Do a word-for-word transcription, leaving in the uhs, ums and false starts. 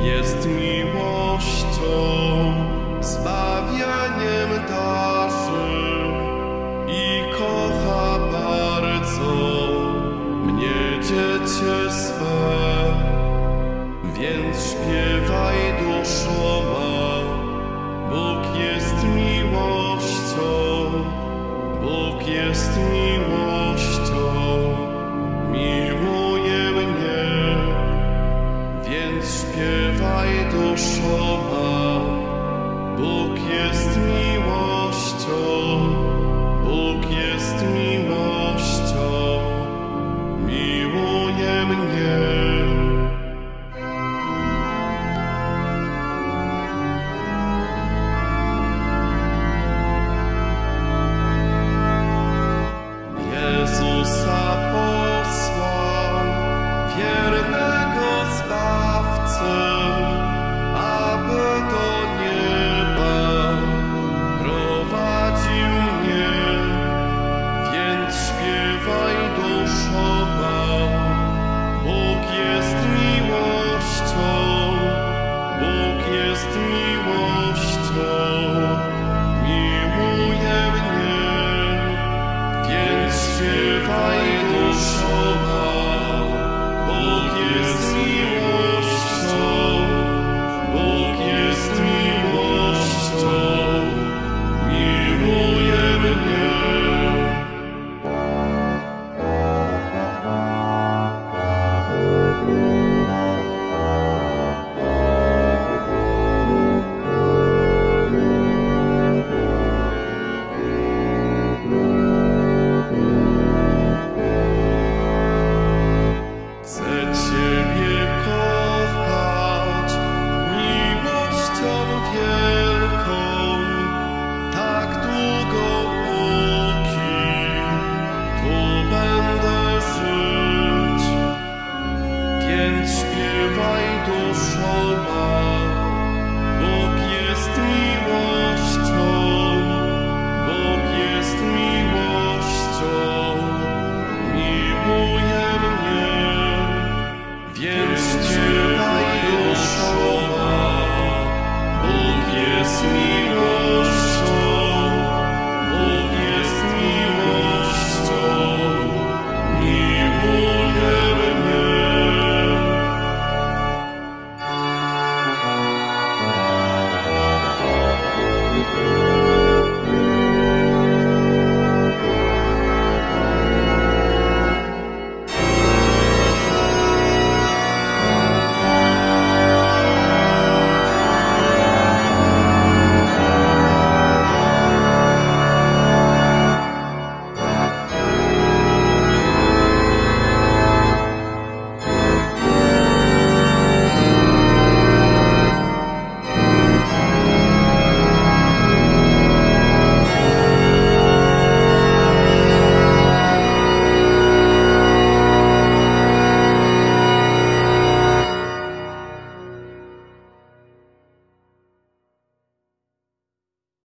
Jest miłością, zbawieniem darzy i kocha bardzo mnie dziecię swe. Więc śpiewaj duszo ma, Bóg jest miłością, Bóg jest miłością, miłuje mnie. Więc śpiewaj duszo ma, Bóg jest miłością, Bóg jest miłością, miłuje mnie. Jezusa posłał, wiernego Zbawcę, aby do nieba prowadził mnie. Więc śpiewaj duszo ma, Bóg jest miłością, Bóg jest miłością, miłuje mnie. Więc śpiewaj duszo ma, Bóg jest miłością, Bóg jest miłością, miłuje mnie. Więc śpiewaj duszo ma,